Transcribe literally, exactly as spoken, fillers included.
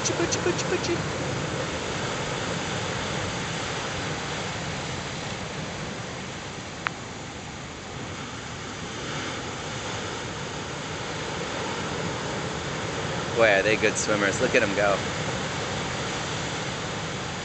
Butchie, butchie, butchie, butchie. Boy, are they good swimmers. Look at them go.